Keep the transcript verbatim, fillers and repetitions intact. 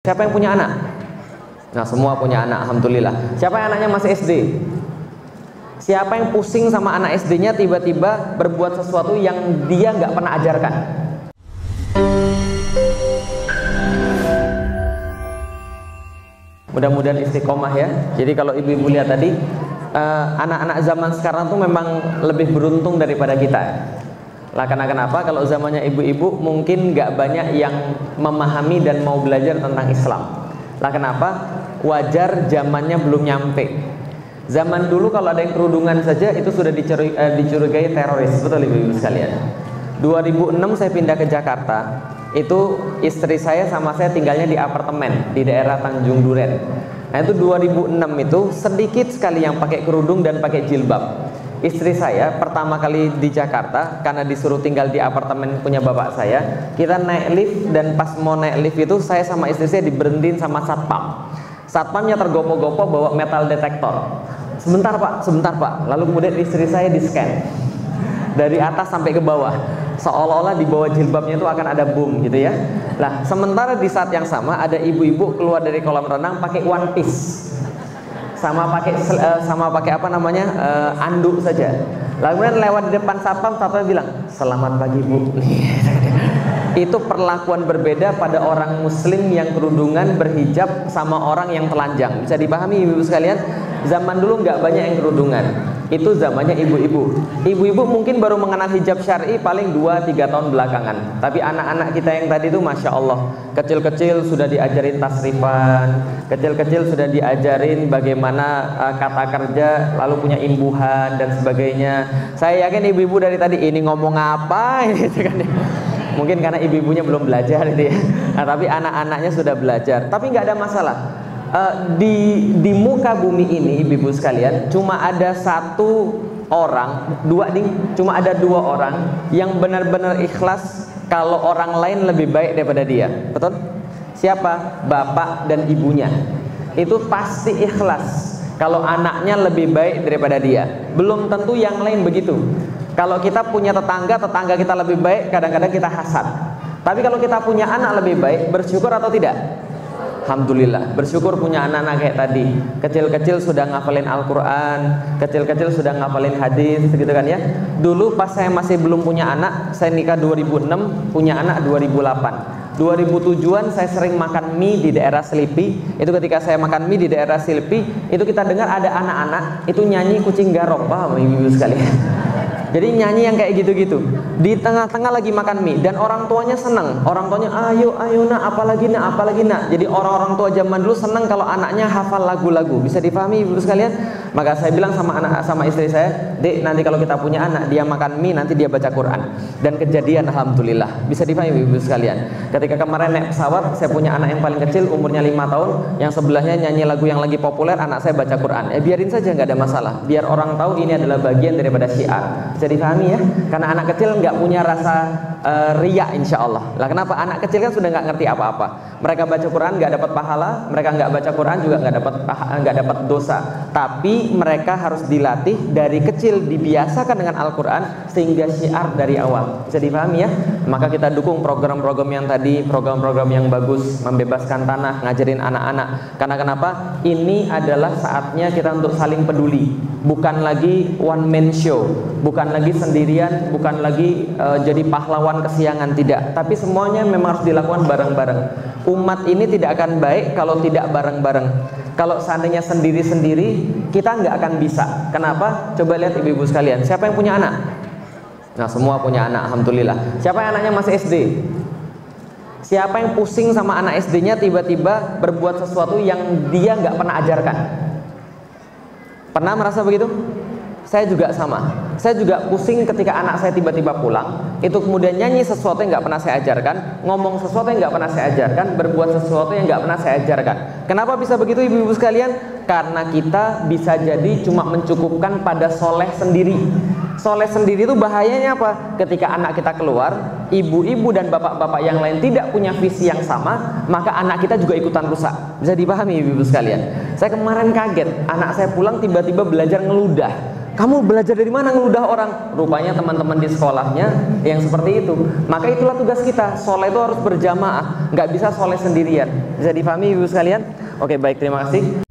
Siapa yang punya anak? Nah, semua punya anak, alhamdulillah. Siapa yang anaknya masih S D? Siapa yang pusing sama anak S D-nya tiba-tiba berbuat sesuatu yang dia nggak pernah ajarkan? Mudah-mudahan istiqomah ya. Jadi kalau ibu-ibu lihat tadi, anak-anak uh, zaman sekarang tuh memang lebih beruntung daripada kita. Lah karena kenapa? Kalau zamannya ibu-ibu mungkin nggak banyak yang memahami dan mau belajar tentang Islam. Lah kenapa? Wajar zamannya belum nyampe. Zaman dulu kalau ada yang kerudungan saja itu sudah dicurigai, uh, dicurigai teroris, betul ibu-ibu sekalian. dua ribu enam saya pindah ke Jakarta. Itu istri saya sama saya tinggalnya di apartemen di daerah Tanjung Duren. Nah itu dua ribu enam itu sedikit sekali yang pakai kerudung dan pakai jilbab. Istri saya pertama kali di Jakarta karena disuruh tinggal di apartemen punya bapak saya, kita naik lift dan pas mau naik lift itu saya sama istri saya diberhentiin sama satpam. Satpamnya tergopoh-gopoh bawa metal detektor. Sebentar pak, sebentar pak. Lalu kemudian istri saya di scan dari atas sampai ke bawah, seolah-olah di bawah jilbabnya itu akan ada bom gitu ya. Nah sementara di saat yang sama ada ibu-ibu keluar dari kolam renang pakai one piece sama pakai uh, sama pakai apa namanya uh, anduk saja. Lalu kemudian lewat di depan satpam, satpam bilang selamat pagi bu. Itu perlakuan berbeda pada orang muslim yang kerudungan berhijab sama orang yang telanjang. Bisa dipahami ibu-ibu sekalian? Zaman dulu nggak banyak yang kerudungan. Itu zamannya ibu-ibu. Ibu-ibu mungkin baru mengenal hijab syar'i paling dua tiga tahun belakangan. Tapi anak-anak kita yang tadi itu Masya Allah, kecil-kecil sudah diajarin tasrifan, kecil-kecil sudah diajarin bagaimana uh, kata kerja, lalu punya imbuhan dan sebagainya. Saya yakin ibu-ibu dari tadi ini ngomong apa gitu kan ya. Mungkin karena ibu-ibunya belum belajar gitu ya. Nah, tapi anak-anaknya sudah belajar. Tapi nggak ada masalah. Uh, di di muka bumi ini ibu-ibu sekalian cuma ada satu orang, dua nih, cuma ada dua orang yang benar-benar ikhlas kalau orang lain lebih baik daripada dia. Betul? Siapa? Bapak dan ibunya. Itu pasti ikhlas kalau anaknya lebih baik daripada dia. Belum tentu yang lain begitu. Kalau kita punya tetangga, tetangga kita lebih baik, kadang-kadang kita hasad. Tapi kalau kita punya anak lebih baik, bersyukur atau tidak? Alhamdulillah, bersyukur punya anak-anak kayak tadi. Kecil-kecil sudah ngafalin Al-Quran, kecil-kecil sudah ngafalin hadis, gitu kan ya. Dulu pas saya masih belum punya anak, saya nikah dua ribu enam, punya anak dua ribu delapan. dua ribu tujuh-an saya sering makan mie di daerah Selipi. Itu ketika saya makan mie di daerah Selipi, itu kita dengar ada anak-anak itu nyanyi kucing garong, paham ibu-ibu sekalian? Jadi nyanyi yang kayak gitu-gitu di tengah-tengah lagi makan mie dan orang tuanya senang. Orang tuanya ayo ayo nak apalagi nak apalagi nak. Jadi orang-orang tua zaman dulu senang kalau anaknya hafal lagu-lagu. Bisa dipahami ibu sekalian? Maka saya bilang sama anak sama istri saya, "Dek, nanti kalau kita punya anak dia makan mie nanti dia baca Quran." Dan kejadian alhamdulillah. Bisa dipahami ibu sekalian? Ketika kemarin naik pesawat, saya punya anak yang paling kecil umurnya lima tahun, yang sebelahnya nyanyi lagu yang lagi populer, anak saya baca Quran. Eh biarin saja, nggak ada masalah. Biar orang tahu ini adalah bagian daripada syiar. Bisa dipahami ya? Karena anak kecil nggak punya rasa uh, riya insya Allah. Lah kenapa? Anak kecil kan sudah nggak ngerti apa-apa. Mereka baca Quran nggak dapat pahala, mereka nggak baca Quran juga nggak dapat nggak dapat dosa. Tapi mereka harus dilatih dari kecil, dibiasakan dengan Al-Quran sehingga syiar dari awal. Bisa dipahami ya? Maka kita dukung program-program yang tadi, program-program yang bagus, membebaskan tanah, ngajarin anak-anak. Karena kenapa? Ini adalah saatnya kita untuk saling peduli. Bukan lagi one man show, bukan lagi sendirian, bukan lagi uh, jadi pahlawan kesiangan, tidak. Tapi semuanya memang harus dilakukan bareng-bareng. Umat ini tidak akan baik kalau tidak bareng-bareng. Kalau seandainya sendiri-sendiri, kita nggak akan bisa. Kenapa? Coba lihat ibu-ibu sekalian. Siapa yang punya anak? Nah, semua punya anak, alhamdulillah. Siapa yang anaknya masih S D? Siapa yang pusing sama anak S D-nya tiba-tiba berbuat sesuatu yang dia nggak pernah ajarkan? Pernah merasa begitu? Saya juga sama. Saya juga pusing ketika anak saya tiba-tiba pulang, itu kemudian nyanyi sesuatu yang nggak pernah saya ajarkan, ngomong sesuatu yang nggak pernah saya ajarkan, berbuat sesuatu yang nggak pernah saya ajarkan. Kenapa bisa begitu ibu-ibu sekalian? Karena kita bisa jadi cuma mencukupkan pada soleh sendiri. Soleh sendiri itu bahayanya apa? Ketika anak kita keluar, ibu-ibu dan bapak-bapak yang lain tidak punya visi yang sama, maka anak kita juga ikutan rusak. Bisa dipahami ibu-ibu sekalian? Saya kemarin kaget, anak saya pulang tiba-tiba belajar ngeludah. kamu belajar dari mana ngeludah orang? Rupanya teman-teman di sekolahnya yang seperti itu. Maka itulah tugas kita, soleh itu harus berjamaah, nggak bisa soleh sendirian. Bisa difahami ibu sekalian? Oke, baik, terima kasih.